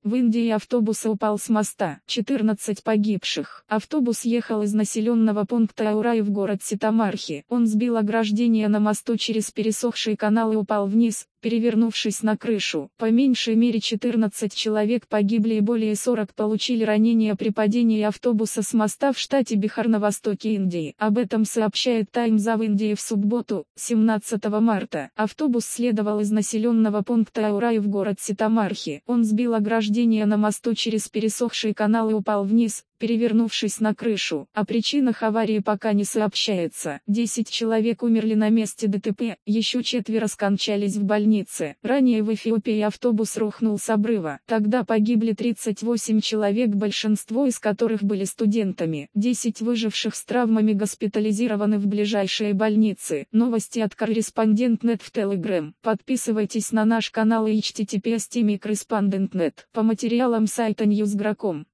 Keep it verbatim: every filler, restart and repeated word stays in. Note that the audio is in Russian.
В Индии автобус упал с моста. четырнадцать погибших. Автобус ехал из населенного пункта Аурай в город Ситамархи. Он сбил ограждение на мосту через пересохший канал и упал вниз, перевернувшись на крышу. По меньшей мере четырнадцать человек погибли и более сорока получили ранения при падении автобуса с моста в штате Бихар на востоке Индии. Об этом сообщает Times of India в субботу, семнадцатого марта. Автобус следовал из населенного пункта Аурай в город Ситамархи. Он сбил ограждение на мосту через пересохший канал и упал вниз, перевернувшись на крышу. О причинах аварии пока не сообщается. десять человек умерли на месте ДТП, еще четверо скончались в больнице. Ранее в Эфиопии автобус рухнул с обрыва. Тогда погибли тридцать восемь человек, большинство из которых были студентами. десять выживших с травмами госпитализированы в ближайшие больницы. Новости от Корреспондент точка нет в Telegram. Подписывайтесь на наш канал и эйч ти ти пи эс точка корреспондент точка нет. По материалам сайта ньюс точка гра точка ком.